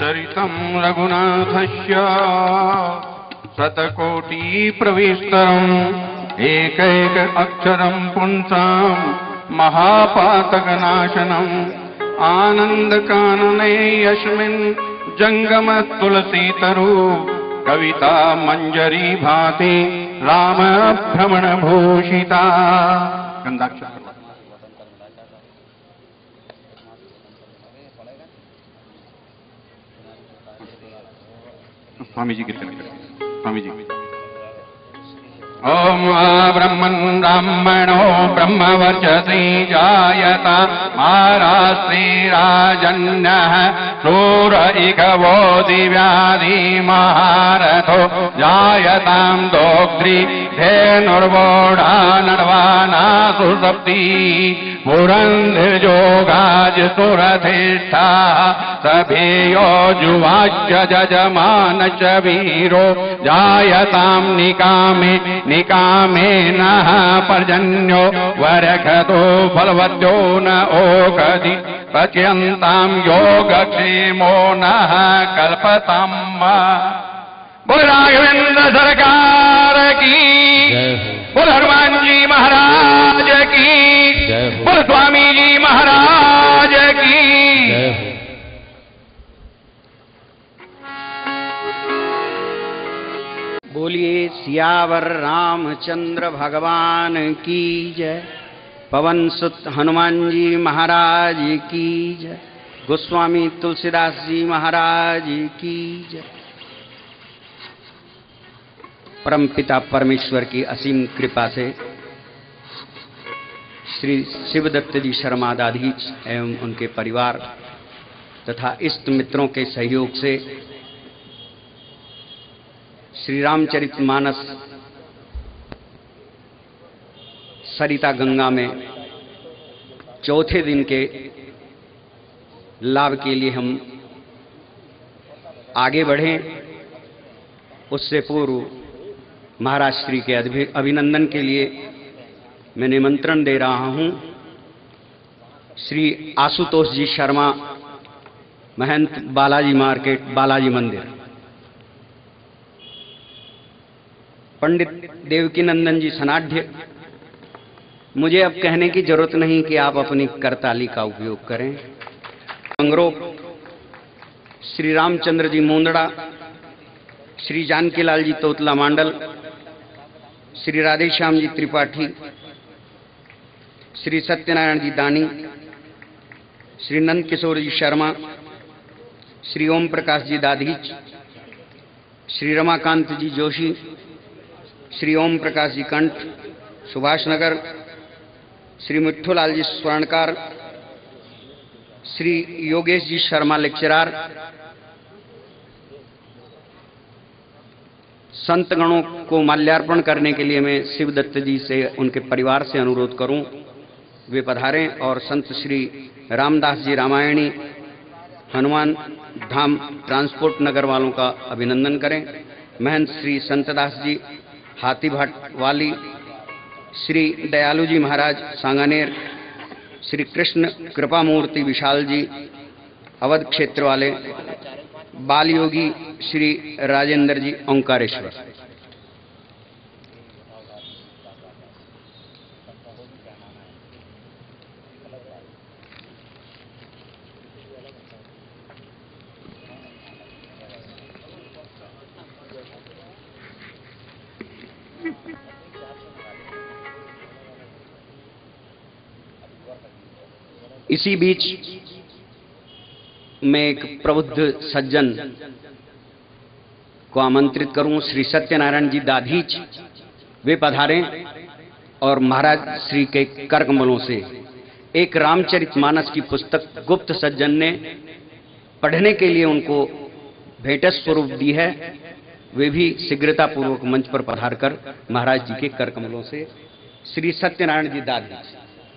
चरितं रघुनाथस्य शतकोटिप्रविस्तरम् एकैक अक्षरं पुंसां महापातकनाशनम् आनन्दकानने यस्मिन् जङ्गमतुलसीतरु कविता मंजरी भाति राम भ्रमण भूषिता। गंधाक्षर स्वामी जी की स्वामी जी। ओम ब्रह्मन् ब्राह्मणो ब्रह्मवर्चसी जायता महाराश्रीराजन्यः शूर इकवो दिव्याधि महारथो जायतां दोग्ध्री धेनुर्वोढा नर्वाणा सुसप्ती पुरन्धिर्योगाज सुरधिष्ठा सभेयो जुवाच्य जजमान च वीरो जायतां निकामे निकामे नः पर्जन्यो वरखतो फलवत्यो न ओषधि पच्यन्तां योगक्षेमो नः कल्पताम्। बोल राघवेंद्र सरकार की, बोल हनुमान जी महाराज की, बोल स्वामी जी महाराज की। बोलिए सियावर रामचंद्र भगवान की जय। पवन सुत हनुमान जी महाराज की जय। गोस्वामी तुलसीदास जी महाराज की जय। परमपिता परमेश्वर की असीम कृपा से श्री शिवदत्त जी शर्मादाधीच एवं उनके परिवार तथा इष्ट मित्रों के सहयोग से श्री रामचरितमानस सरिता गंगा में चौथे दिन के लाभ के लिए हम आगे बढ़ें, उससे पूर्व महाराज श्री के अभिनंदन के लिए मैं निमंत्रण दे रहा हूं श्री आशुतोष जी शर्मा, महंत बालाजी मार्केट, बालाजी मंदिर। पंडित देवकीनंदन जी सनाढ़, मुझे अब कहने की जरूरत नहीं कि आप अपनी करताली का उपयोग करें। अंगरो श्री रामचंद्र जी मुंदड़ा, श्री जानकीलाल जी तोतला मांडल, श्री राधेश्याम जी त्रिपाठी, श्री सत्यनारायण जी दानी, श्री नंद किशोर जी शर्मा, श्री ओम प्रकाश जी दाधीच, श्री रमाकांत जी जोशी, श्री ओम प्रकाश जी कंठ सुभाष नगर, श्री मिठ्ठूलाल जी स्वर्णकार, श्री योगेश जी शर्मा लेक्चरार, संत गणों को माल्यार्पण करने के लिए मैं शिवदत्त जी से उनके परिवार से अनुरोध करूं, वे पधारें और संत श्री रामदास जी रामायणी हनुमान धाम ट्रांसपोर्ट नगर वालों का अभिनंदन करें। महंत श्री संतदास जी हाथीभाट वाली, श्री दयालु जी महाराज सांगानेर, श्री कृष्ण कृपामूर्ति विशाल जी अवध क्षेत्र वाले, बाल योगी श्री राजेंद्र जी ओंकारेश्वर। इसी बीच मैं एक प्रबुद्ध सज्जन को आमंत्रित करूं, श्री सत्यनारायण जी दाधीच, वे पधारें और महाराज श्री के कर कमलों से एक रामचरितमानस की पुस्तक गुप्त सज्जन ने पढ़ने के लिए उनको भेंट स्वरूप दी है, वे भी शीघ्रता पूर्वक मंच पर पधार कर महाराज जी के कर कमलों से श्री सत्यनारायण जी दाधीच।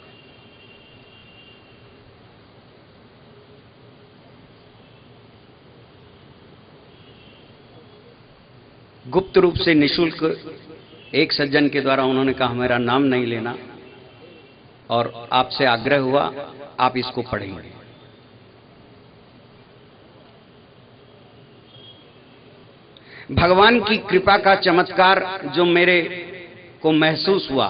गुप्त रूप से निशुल्क एक सज्जन के द्वारा उन्होंने कहा मेरा नाम नहीं लेना और आपसे आग्रह हुआ आप इसको पढ़ेंगे। भगवान की कृपा का चमत्कार जो मेरे को महसूस हुआ,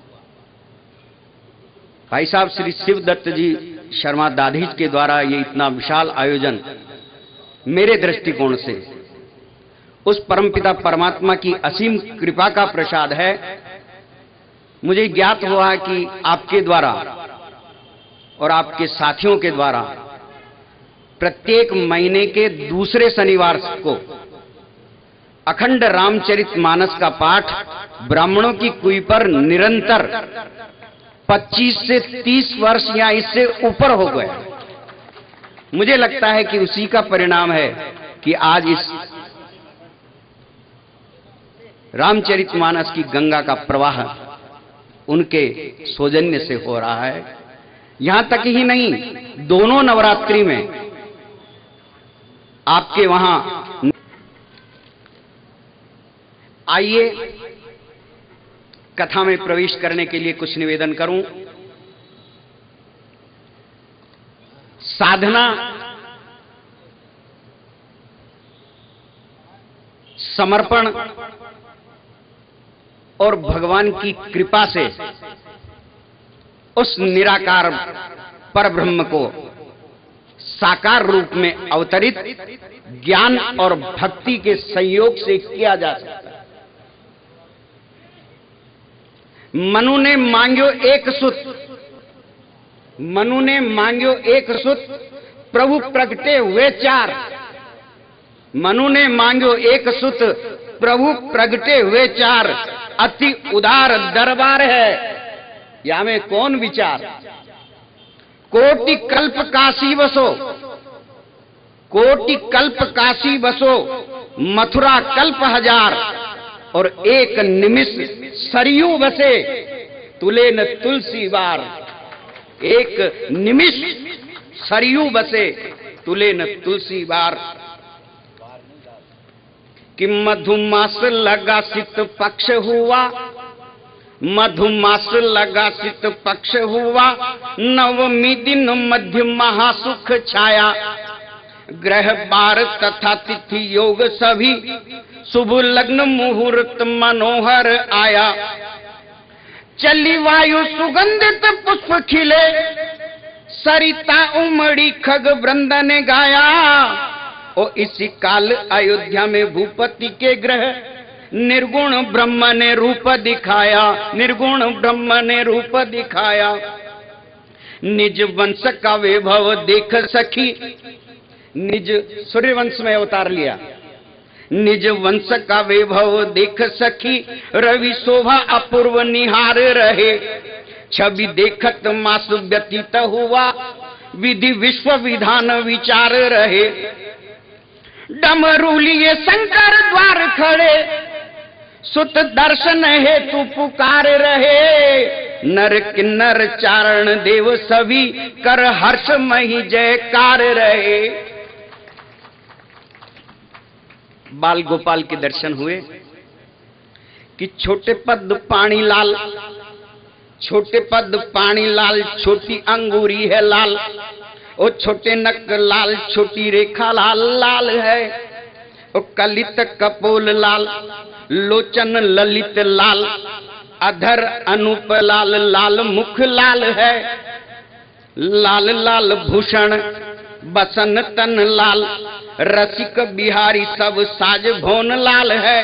भाई साहब श्री शिवदत्त जी शर्मा दाधीच के द्वारा ये इतना विशाल आयोजन मेरे दृष्टिकोण से उस परमपिता परमात्मा की असीम कृपा का प्रसाद है। मुझे ज्ञात हुआ कि आपके द्वारा और आपके साथियों के द्वारा प्रत्येक महीने के दूसरे शनिवार को अखंड रामचरितमानस का पाठ ब्राह्मणों की कुई पर निरंतर 25 से 30 वर्ष या इससे ऊपर हो गया। मुझे लगता है कि उसी का परिणाम है कि आज इस रामचरितमानस की गंगा का प्रवाह उनके सौजन्य से हो रहा है। यहां तक ही नहीं, दोनों नवरात्रि में आपके वहां आइए कथा में प्रवेश करने के लिए कुछ निवेदन करूं। साधना, समर्पण और भगवान की कृपा से उस निराकार परब्रह्म को साकार रूप में अवतरित ज्ञान और भक्ति के संयोग से किया जा सकता है। मनु ने मांग्यो एक सुत, मनु ने मांग्यो एक सुत, प्रभु प्रगटे हुए चार। मनु ने मांग्यो एक सुत, प्रभु प्रगटे हुए चार। अति उदार दरबार है, या में कौन विचार। कोटि कल्प काशी बसो, कोटि कल्प काशी बसो, मथुरा कल्प हजार। और एक निमिष सरयू बसे, तुले न तुलसी बार। एक निमिष सरयू बसे, तुले न तुलसी बार। कि मधुमास लगा सित पक्ष हुआ, मधुमास लगा सित पक्ष हुआ। नवमी दिन मध्य महासुख छाया। ग्रह बार तथा तिथि योग सभी, शुभ लग्न मुहूर्त मनोहर आया। चली वायु सुगंधित पुष्प खिले, सरिता उमड़ी खग वृंद ने गाया। और इसी काल अयोध्या में भूपति के ग्रह, निर्गुण ब्रह्म ने रूप दिखाया, निर्गुण ब्रह्म ने रूप दिखाया। निज वंश का वैभव देख सखी, निज सूर्यवंश में अवतार लिया। निज वंश का वैभव देख सखी, रवि शोभा अपूर्व निहार रहे। छवि देखत मास व्यतीत हुआ, विधि विश्व विधान विचार रहे। डमरू लिए शंकर द्वार खड़े, सुत दर्शन हेतु पुकार रहे। नर किन्नर चारण देव सभी, कर हर्ष मही जयकार रहे। बाल गोपाल के दर्शन हुए कि छोटे पद पानी लाल, छोटे पद पानी लाल, छोटी अंगूरी है लाल। ओ छोटे नक लाल, छोटी रेखा लाल लाल है। ओ कलित कपोल लाल, लोचन ललित लाल। अधर अनूप लाल, लाल मुख लाल है। लाल लाल भूषण बसन तन लाल, रसिक बिहारी सब साज भोन लाल है।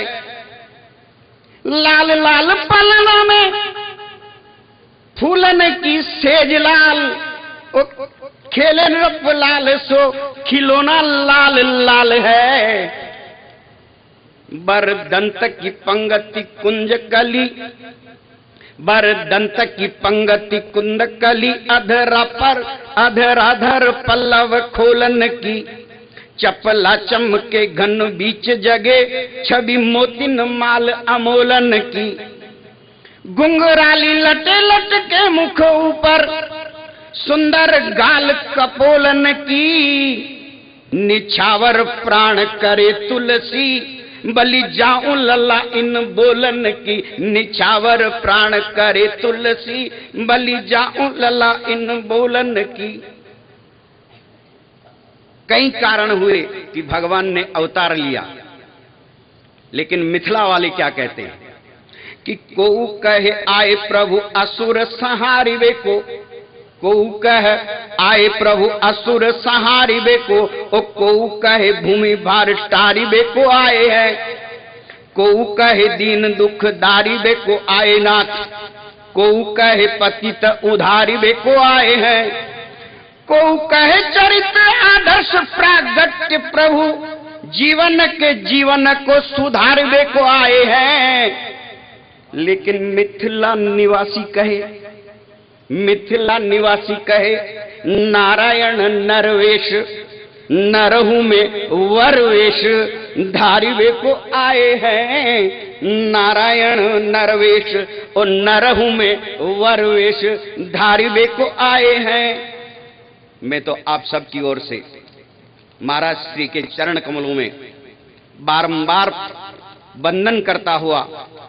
लाल लाल पलना में फूलन की सेज लाल, खेले रूप लाल सो खिलौना लाल लाल है। बर दंत की पंगति कुंज कली, बर दंत की पंगति कुंद कली। अधरा पर अधराधर पल्लव खोलन की, चपला चमके घन बीच जगे। छवि मोतिन माल अमोलन की, गुंगराली लटे लटके मुख ऊपर। सुंदर गाल कपोलन की, निछावर प्राण करे तुलसी। बलि जाऊं लला इन बोलन की, निछावर प्राण करे तुलसी। बलि जाऊं लला इन बोलन की। कई कारण हुए कि भगवान ने अवतार लिया। लेकिन मिथिला वाले क्या कहते हैं कि को कहे आए प्रभु असुर सहारिवे को कहे आए प्रभु असुर सहारिवे को कहे भूमि भार टारिवे को आए हैं, को कहे दीन दुख दारिवे को आए नाथ, को कहे पतित उधारिवे को आए हैं, को कहे चरित्र आदर्श प्रागट्य प्रभु जीवन के जीवन को सुधारवे को आए हैं। लेकिन मिथिला निवासी कहे नारायण नरवेश नरहु में वरवेश धारिवे को आए हैं, नारायण नरवेश और नरहु में वरवेश धारिवे को आए हैं। मैं तो आप सबकी ओर से महाराज श्री के चरण कमलों में बारंबार वंदन करता हुआ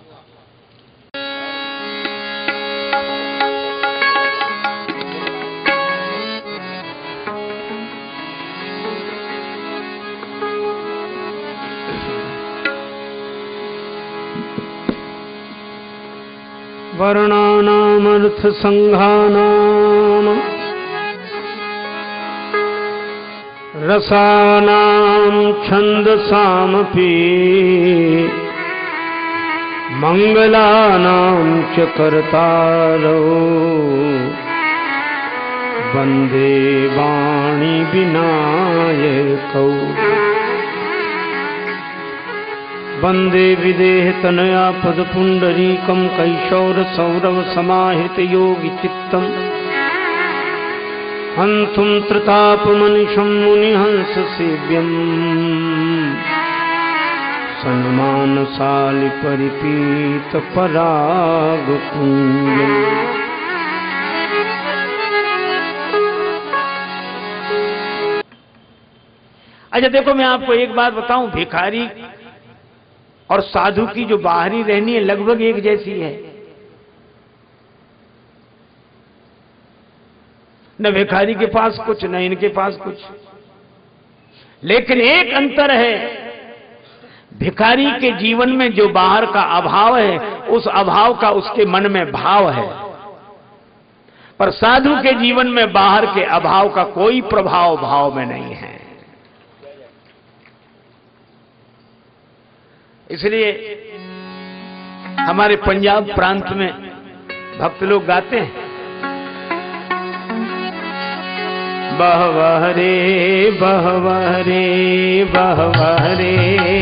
वर्णानामर्थ संघानाम रसानां छन्दसामपि मंगलानां च कर्तारौ वन्दे वाणी विनायकौ वन्दे विदेहतनया पदपुण्डरीकं कैशोरसौरव समाहृत योगि चित्तम् हंतुम त्रितापमनिशं मुनिहंस सेव्यम् सन्मानशालि परिपीत पराग पुण्यम्। अच्छा देखो, मैं आपको एक बात बताऊं, भिखारी और साधु की जो बाहरी रहनी है लगभग एक जैसी है। न भिखारी के पास कुछ, न इनके पास कुछ, लेकिन एक अंतर है, भिखारी के जीवन में जो बाहर का अभाव है उस अभाव का उसके मन में भाव है, पर साधु के जीवन में बाहर के अभाव का कोई प्रभाव भाव में नहीं है। इसलिए हमारे पंजाब प्रांत में भक्त लोग गाते हैं, बहवह रे बहवह रे बहवह रे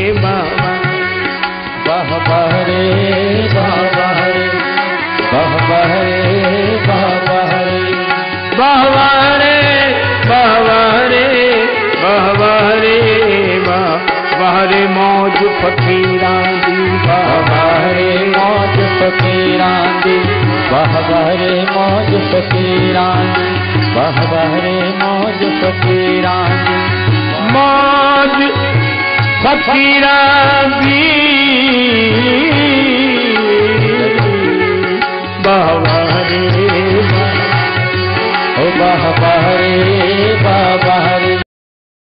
बहवह रे बहवह रे बहवह रे बहवह रे बहवह रे बहवह रे बहवह रे बहवह रे मौज फकीरां दी बहवह रे मौज फकीरां दी बहवह रे मौज फकीरां दी बहवह रे मौज फकीरां दी मौज फकीरां दी